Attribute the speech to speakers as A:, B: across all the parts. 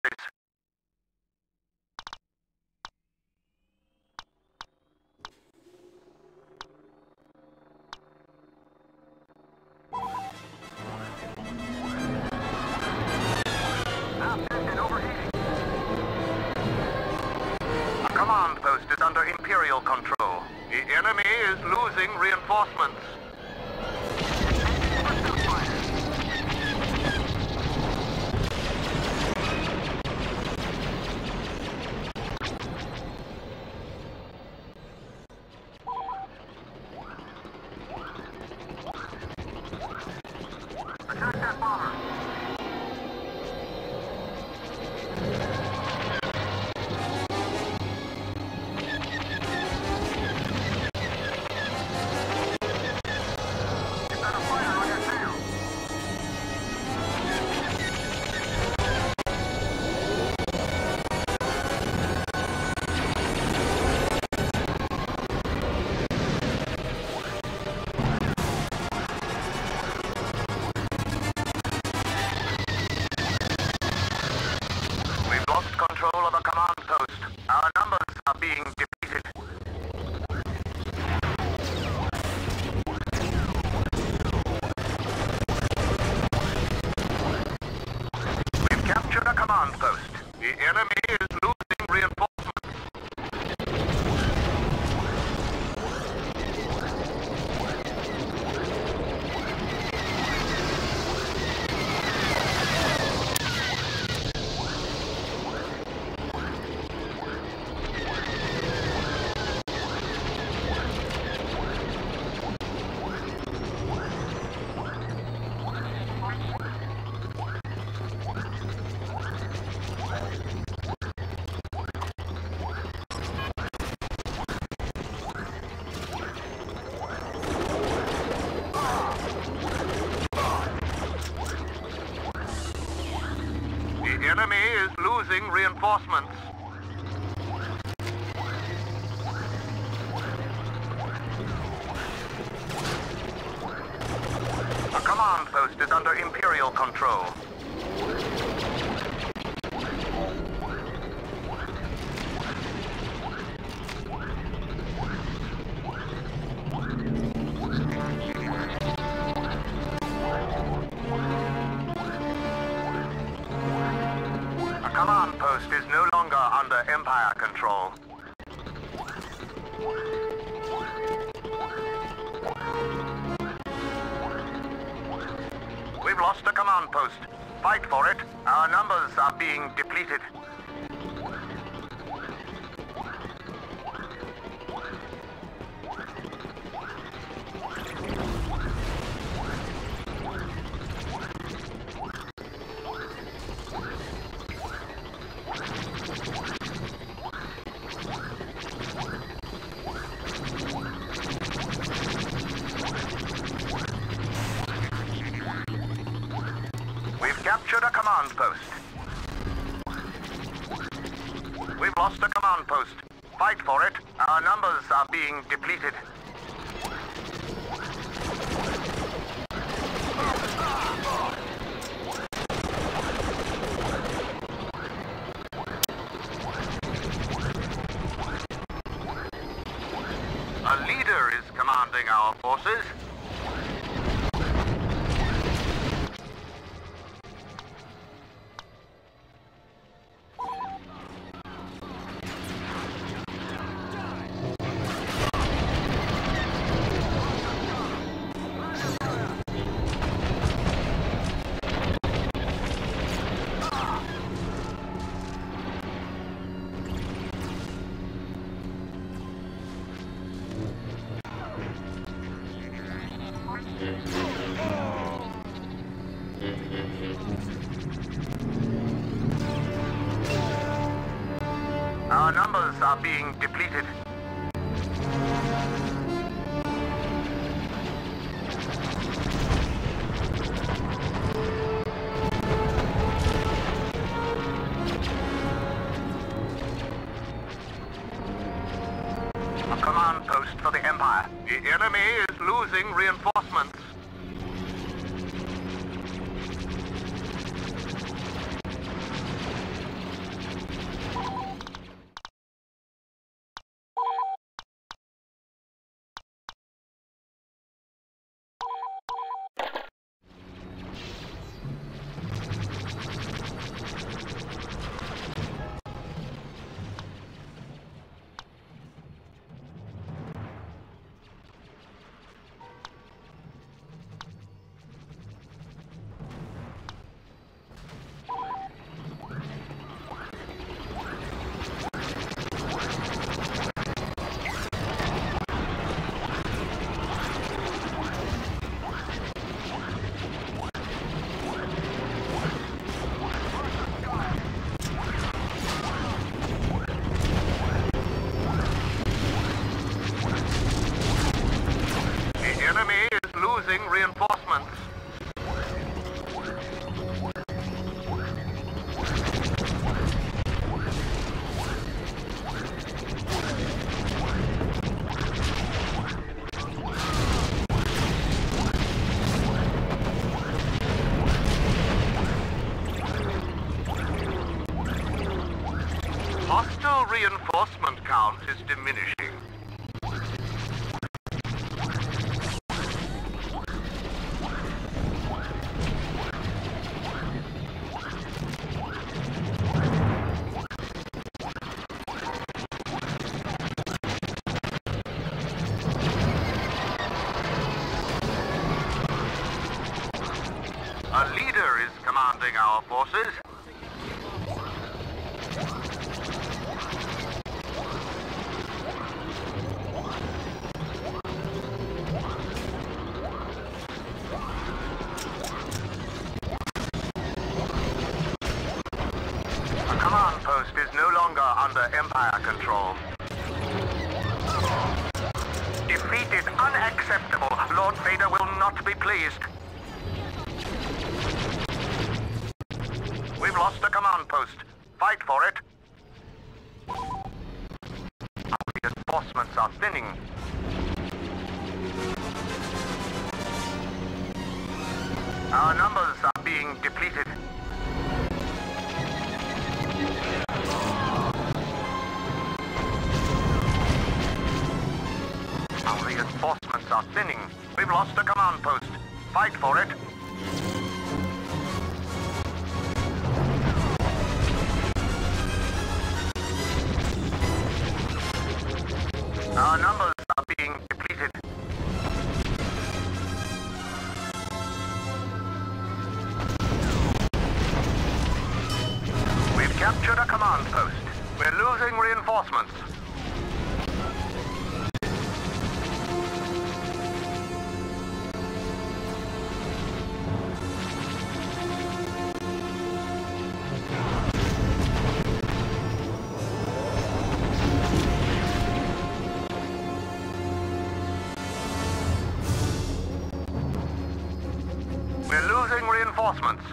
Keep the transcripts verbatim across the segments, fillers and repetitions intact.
A: A command post is under Imperial control. The enemy is losing reinforcements. Attack that bomber. Control of a command post. Our numbers are being depleted. We've captured a command post. The enemy is losing reinforcements. The enemy is losing reinforcements. A command post is under Imperial control. Command post is no longer under Empire control. We've lost a command post. Fight for it. Our numbers are being depleted. Captured a command post. We've lost a command post. Fight for it. Our numbers are being depleted. A leader is commanding our forces. Our numbers are being depleted. A command post for the Empire. The enemy is losing reinforcements. losing reinforcements. Hostile reinforcement count is diminishing. A leader is commanding our forces. A command post is no longer under Empire control. Defeat is unacceptable. Lord Vader will not be pleased. We've lost a command post. Fight for it. Our reinforcements are thinning. Our numbers are being depleted. Our reinforcements are thinning. We've lost a command post. Fight for it. Our numbers are being depleted. We've captured a command post. We're losing reinforcements. We're losing reinforcements.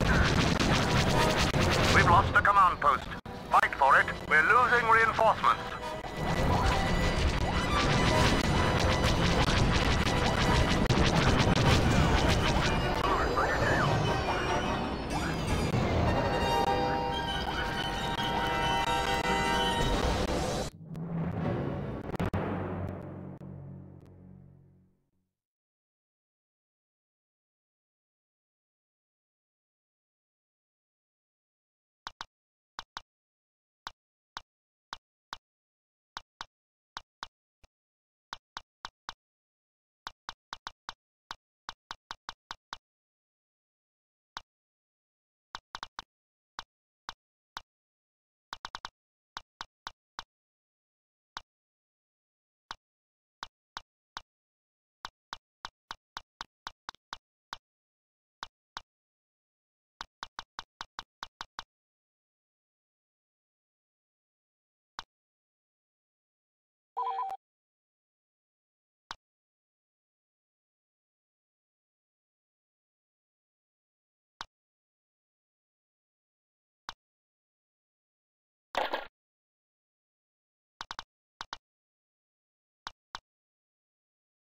A: We've lost a command post. Fight for it. We're losing reinforcements.